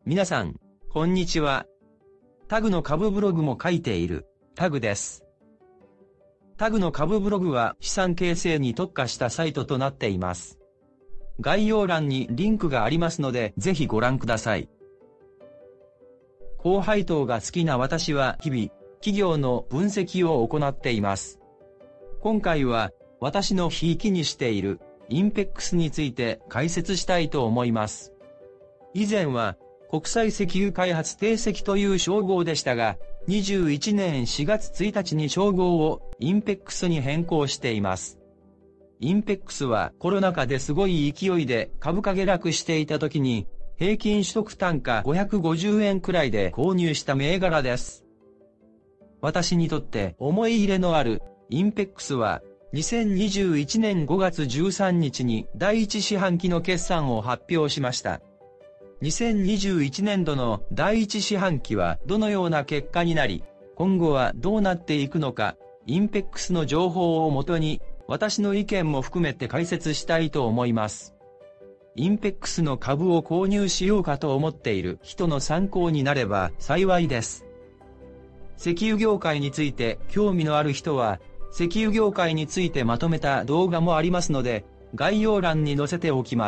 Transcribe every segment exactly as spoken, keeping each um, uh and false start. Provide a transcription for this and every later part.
皆さん、こんにちは。タグの株ブログも書いている、タグです。タグの株ブログは資産形成に特化したサイトとなっています。概要欄にリンクがありますので、ぜひご覧ください。高配当が好きな私は日々、企業の分析を行っています。今回は、私のひいきにしている、インペックスについて解説したいと思います。以前は、国際石油開発定石という称号でしたが、にじゅういちねんしがつついたちに称号をインペックスに変更しています。インペックスはコロナ禍ですごい勢いで株価下落していた時に、平均取得単価ごひゃくごじゅうえんくらいで購入した銘柄です。私にとって思い入れのあるインペックスは、にせんにじゅういちねんごがつじゅうさんにちにだいいち四半期の決算を発表しました。にせんにじゅういちねんどのだいいち四半期はどのような結果になり、今後はどうなっていくのか、インペックスの情報をもとに、私の意見も含めて解説したいと思います。インペックスの株を購入しようかと思っている人の参考になれば幸いです。石油業界について興味のある人は、石油業界についてまとめた動画もありますので、概要欄に載せておきます。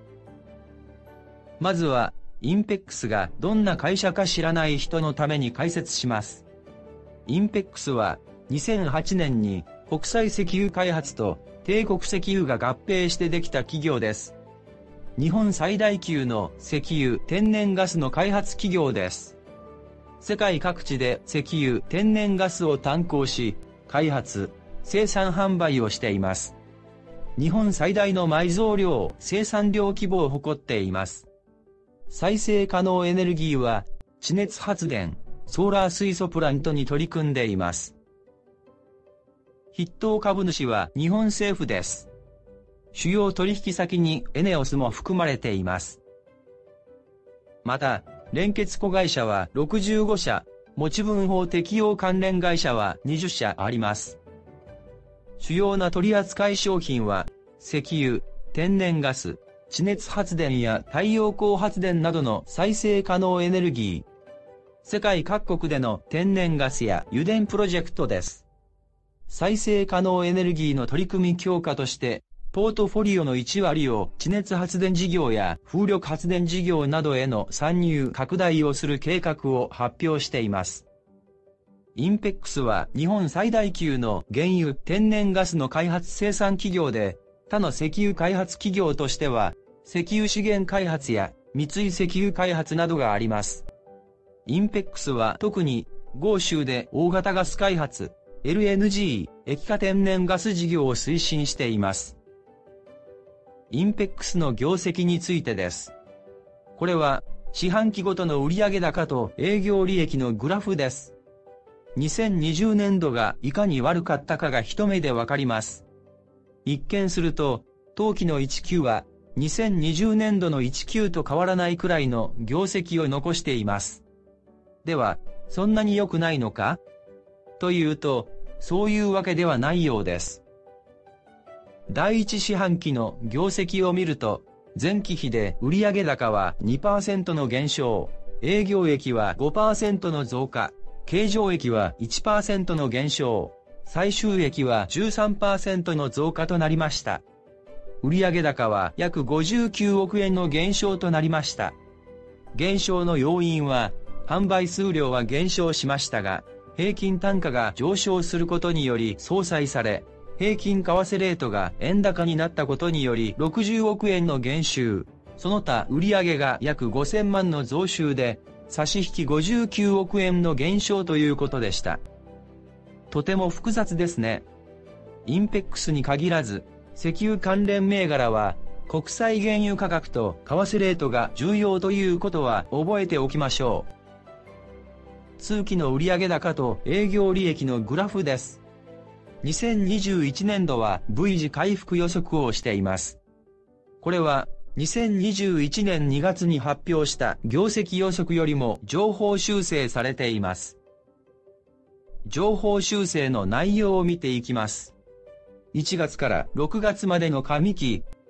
まずは、インペックスがどんな会社か知らない人のために解説します。インペックスは、にせんはちねんに国際石油開発と帝国石油が合併してできた企業です。日本最大級の石油・天然ガスの開発企業です。世界各地で石油・天然ガスを炭鉱し、開発、生産販売をしています。日本最大の埋蔵量・生産量規模を誇っています。再生可能エネルギーは、地熱発電、ソーラー水素プラントに取り組んでいます。筆頭株主は日本政府です。主要取引先にエネオスも含まれています。また、連結子会社はろくじゅうごしゃ、持ち分法適用関連会社はにじゅっしゃあります。主要な取扱商品は、石油、天然ガス、地熱発電や太陽光発電などの再生可能エネルギー。世界各国での天然ガスや油田プロジェクトです。再生可能エネルギーの取り組み強化として、ポートフォリオのいちわりを地熱発電事業や風力発電事業などへの参入拡大をする計画を発表しています。インペックスは日本最大級の原油・天然ガスの開発生産企業で、他の石油開発企業としては、石油資源開発や三井石油開発などがあります。インペックスは特に、豪州で大型ガス開発、エルエヌジー、液化天然ガス事業を推進しています。インペックスの業績についてです。これは、四半期ごとの売上高と営業利益のグラフです。にせんにじゅうねんどがいかに悪かったかが一目でわかります。一見すると、当期のいちきゅうは、にせんにじゅうねんどのいちきゅうと変わらないくらいの業績を残しています。では、そんなに良くないのか？というと、そういうわけではないようです。だいいち四半期の業績を見ると、前期比で売上高は にパーセント の減少、営業益は ごパーセント の増加、経常益は いちパーセント の減少、最終益は じゅうさんパーセント の増加となりました。売上高は約ごじゅうきゅうおくえんの減少となりました。減少の要因は、販売数量は減少しましたが、平均単価が上昇することにより相殺され、平均為替レートが円高になったことによりろくじゅうおくえんの減収、その他売上が約ごせんまんの増収で、差し引きごじゅうきゅうおくえんの減少ということでした。とても複雑ですね。インペックスに限らず、石油関連銘柄は、国際原油価格と為替レートが重要ということは覚えておきましょう。通期の売上高と営業利益のグラフです。にせんにじゅういちねんどは V 字回復予測をしています。これは、にせんにじゅういちねんにがつに発表した業績予測よりも上方修正されています。上方修正の内容を見ていきます。いちがつからろくがつまでの上期、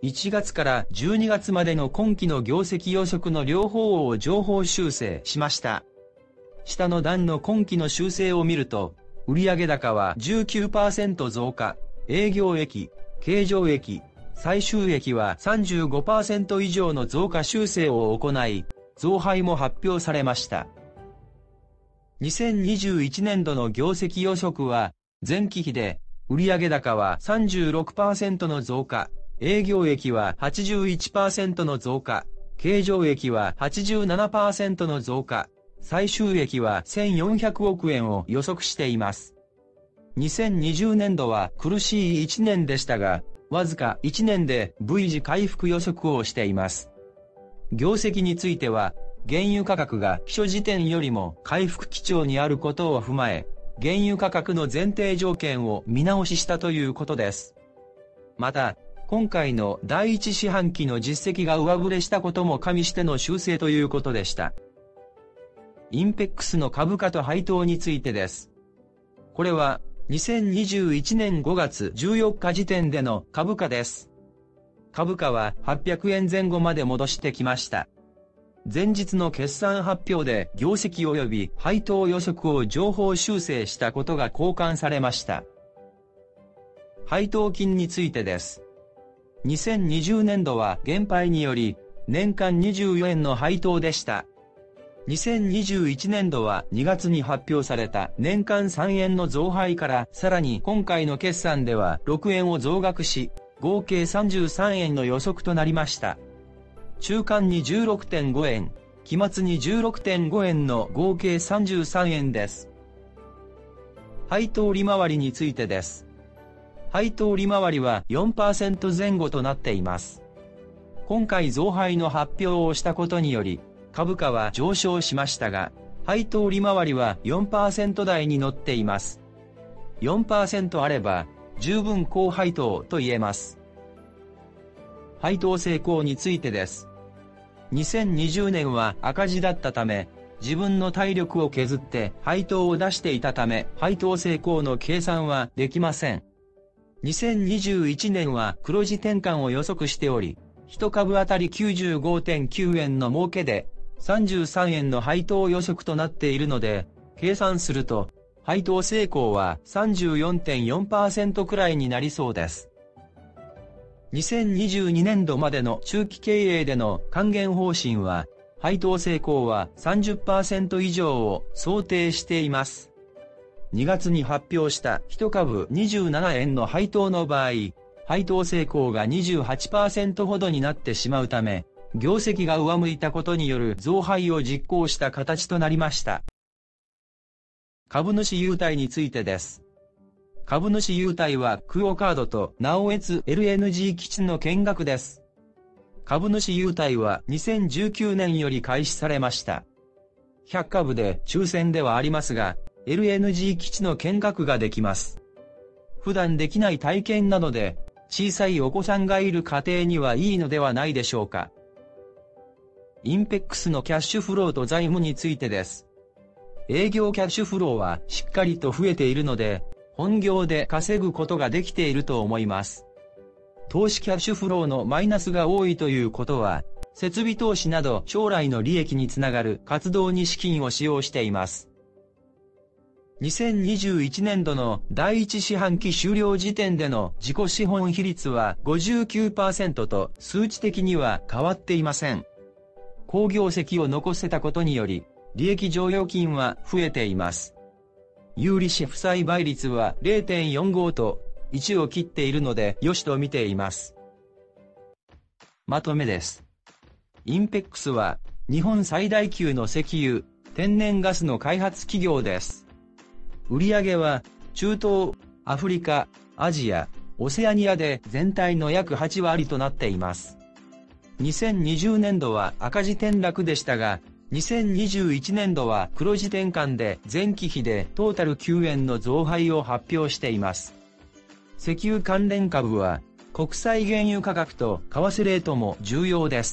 いちがつからじゅうにがつまでの今期の業績予測の両方を上方修正しました。下の段の今期の修正を見ると、売上高は じゅうきゅうパーセント 増加、営業益、経常益、最終益は さんじゅうごパーセント 以上の増加修正を行い、増配も発表されました。にせんにじゅういちねんどの業績予測は、前期比で、売上高は さんじゅうろくパーセント の増加、営業益は はちじゅういちパーセント の増加、経常益は はちじゅうななパーセント の増加、最終益はせんよんひゃくおくえんを予測しています。にせんにじゅうねんどは苦しいいちねんでしたが、わずかいちねんで V 字回復予測をしています。業績については、原油価格が基初時点よりも回復基調にあることを踏まえ、原油価格の前提条件を見直ししたということです。また、今回のだいいち四半期の実績が上振れしたことも加味しての修正ということでした。インペックスの株価と配当についてです。これは、にせんにじゅういちねんごがつじゅうよっか時点での株価です。株価ははっぴゃくえんぜん後まで戻してきました。前日の決算発表で業績及び配当予測を上方修正したことが好感されました。配当金についてです。にせんにじゅうねんどは減配により年間にじゅうよえんの配当でした。にせんにじゅういちねんどはにがつに発表された年間さんえんの増配からさらに今回の決算ではろくえんを増額し、合計さんじゅうさんえんの予測となりました。中間に じゅうろくてんごえん、期末に じゅうろくてんごえんの合計さんじゅうさんえんです。配当利回りについてです。配当利回りは よんパーセント 前後となっています。今回増配の発表をしたことにより、株価は上昇しましたが、配当利回りは よんパーセント 台に乗っています。よんパーセント あれば、十分高配当と言えます。配当成功についてです。にせんにじゅうねんは赤字だったため、自分の体力を削って配当を出していたため、配当成功の計算はできません。にせんにじゅういちねんは黒字転換を予測しており、いち株当たり きゅうじゅうごてんきゅうえんの儲けで、さんじゅうさんえんの配当予測となっているので、計算すると、配当成功は さんじゅうよんてんよんパーセント くらいになりそうです。にせんにじゅうにねんどまでの中期経営での還元方針は、配当成功は さんじゅっパーセント 以上を想定しています。にがつに発表したいち株にじゅうななえんの配当の場合、配当成功が にじゅうはちパーセント ほどになってしまうため、業績が上向いたことによる増配を実行した形となりました。株主優待についてです。株主優待はクオ・カードと直江津 エルエヌジー 基地の見学です。株主優待はにせんじゅうきゅうねんより開始されました。ひゃく株で抽選ではありますが、エルエヌジー 基地の見学ができます。普段できない体験なので、小さいお子さんがいる家庭にはいいのではないでしょうか。インペックスのキャッシュフローと財務についてです。営業キャッシュフローはしっかりと増えているので、本業で稼ぐことができていると思います。投資キャッシュフローのマイナスが多いということは、設備投資など将来の利益につながる活動に資金を使用しています。にせんにじゅういちねんどのだいいち四半期終了時点での自己資本比率は ごじゅうきゅうパーセント と数値的には変わっていません。好業績を残せたことにより、利益剰余金は増えています。有利子負債倍率は れいてんよんご といちを切っているので良しと見ています。まとめです。インペックスは日本最大級の石油、天然ガスの開発企業です。売上は中東、アフリカ、アジア、オセアニアで全体の約はちわりとなっています。にせんにじゅうねんどは赤字転落でしたが、にせんにじゅういちねんどは黒字転換で前期比でトータルきゅうえんの増配を発表しています。石油関連株は国際原油価格と為替レートも重要です。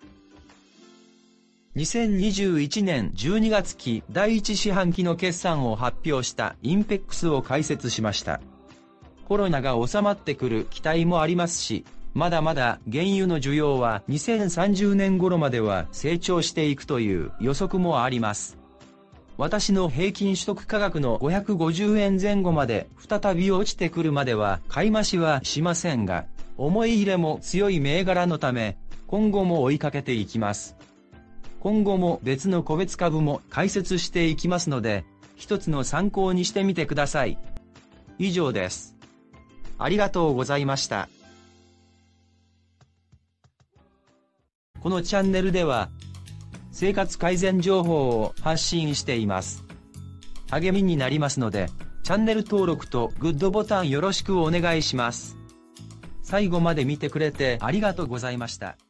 にせんにじゅういちねんじゅうにがつ期だいいち四半期の決算を発表したインペックスを解説しました。コロナが収まってくる期待もありますし、 まだまだ原油の需要はにせんさんじゅうねん頃までは成長していくという予測もあります。私の平均取得価格のごひゃくごじゅうえん前後まで再び落ちてくるまでは買い増しはしませんが、思い入れも強い銘柄のため、今後も追いかけていきます。今後も別の個別株も解説していきますので、一つの参考にしてみてください。以上です。ありがとうございました。このチャンネルでは、生活改善情報を発信しています。励みになりますので、チャンネル登録とグッドボタンよろしくお願いします。最後まで見てくれてありがとうございました。